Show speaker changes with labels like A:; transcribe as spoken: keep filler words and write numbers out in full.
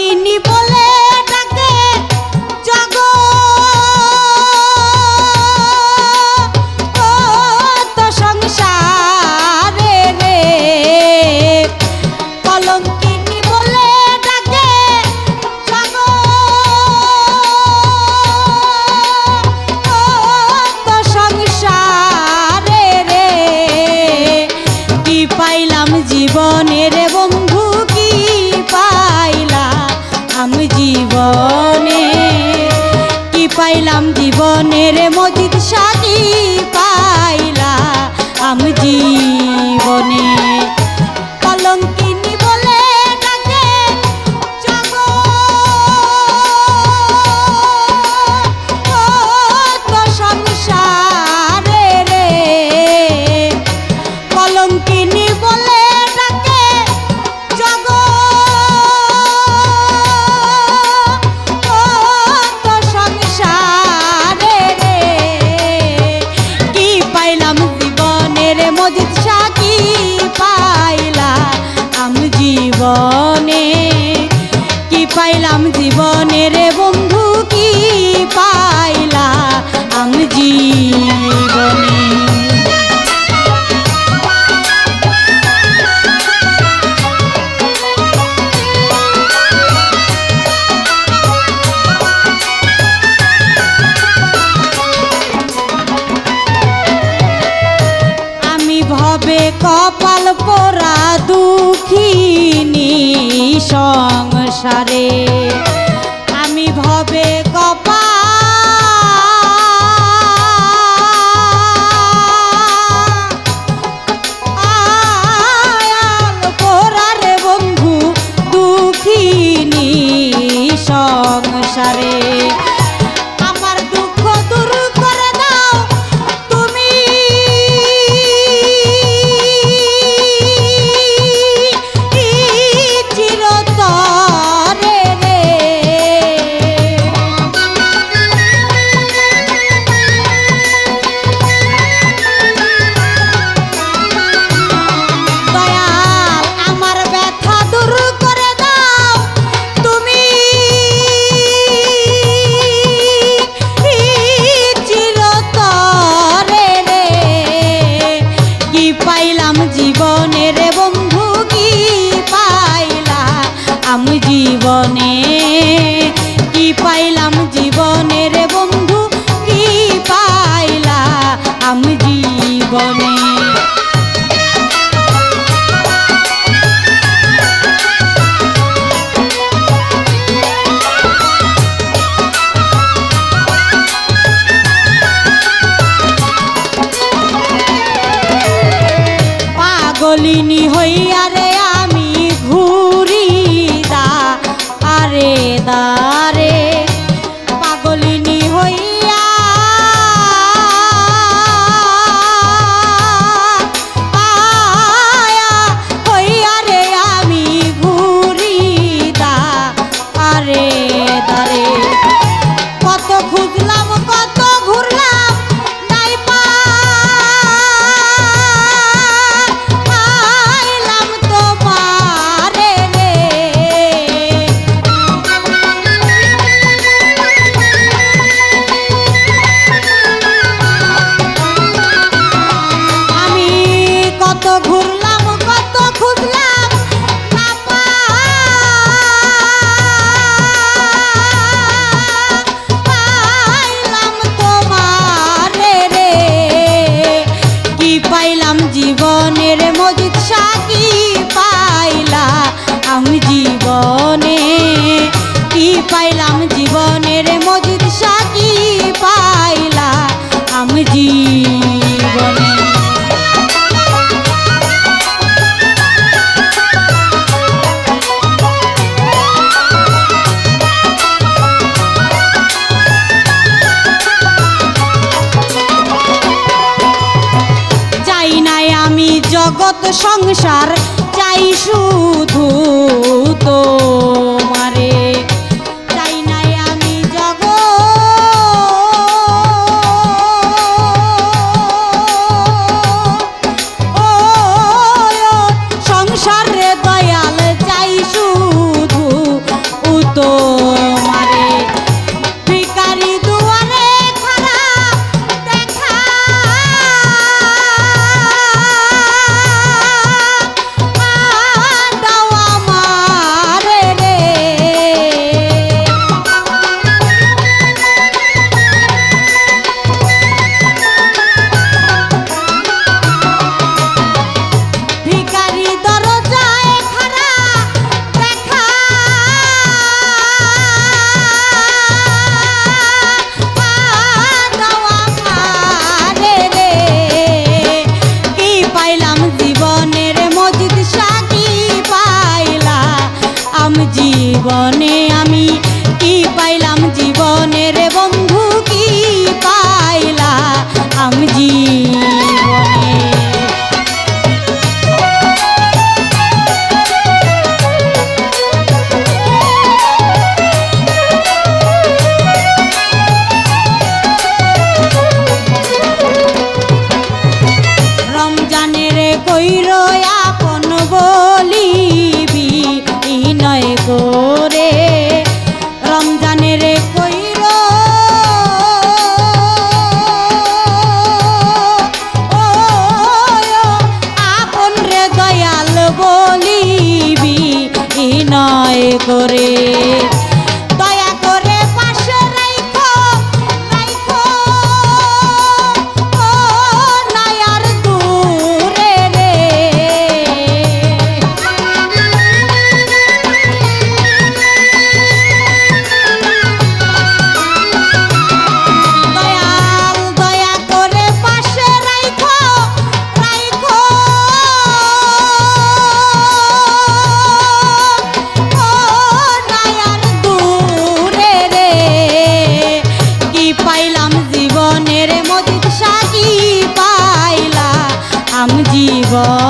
A: কলঙ্কিনী বলে ডাকে জগৎ সংসারে রে, কলঙ্কিনী বলে ডাকে জগৎ সংসারে রে। কি পাইলাম জীবনের বন্ধু, কি পাইলাম আমি জীবনে, কি পাইলাম জীবনের মজিদ শাহ, কি পাইলাম আমি জীবনে। কলঙ্কিনী বলে ডাকে জগৎ সংসারে রে, কলঙ্কিনী বলে ডাকে জগৎ সংসারে রে। কি পাইলাম জীবনের মজিদ শাহ, কি পাইলাম আমি জীবনে, কি পাইলাম জীবনের বন্ধু, কি পাইলাম আমি জীবনে। ভবে কপাল পোড়া দুঃখিনী সংসারে, আমি ভবে কপাল পোড়া রে বন্ধু দুঃখিনী সংসারে। আমার দুঃখ দূর করে দাও তুমি, চিরতরে রে। দয়াল আমার ব্যথা দূর করে দাও তুমি, চিরতরে রে। কি পাইলাম জীবনের বন্ধু, কি পাইলাম আমি জীবনে, কি পাইলাম জীবনের বন্ধু, কি পাইলাম আমি জীবনে। পাগলিনী হইয়া রে আমি ঘুরি দা আরে দারে, পাগলিনী হইয়া হইয়া রে আমি ঘুরি দা আরে দারে। কত খুঁজলাম কত ঘুরলাম নাই পাইলাম তোমারে রে। আমি কত ঘুরলাম কত খুঁজলাম না পাইলাম তোমারে রে। কি পাইলাম জীবনের মজিদ শাহ, কি পাইলাম আমি জীবনে, কি পাইলাম জীবনের মজিদ শাহ, কি পাইলাম আমি জীবনে। চাই নাই আমি জগৎ সংসার, চাই শুধু তোমারে। চাই নাই আমি জগৎ সংসার রে দয়াল, চাই শুধু জীবনে আমি কি পাইলাম জীবনে রে বন্ধু কি পাইলাম জীবনে। রমজানের কইর আপন বলিবি নয় করে, রমজানের কইর আপন রে দয়াল বলিবি নয় করে। দয়া করে পাশে রাইখো রাইখো ও নয়ার দূরে রে। দয়াল দয়া করে পাশে রাইখো রাইখো ও নয়ার দূরে রে। কি পাইলাম জীবনের মজিদ শাহ কি পাইলাম জীবন।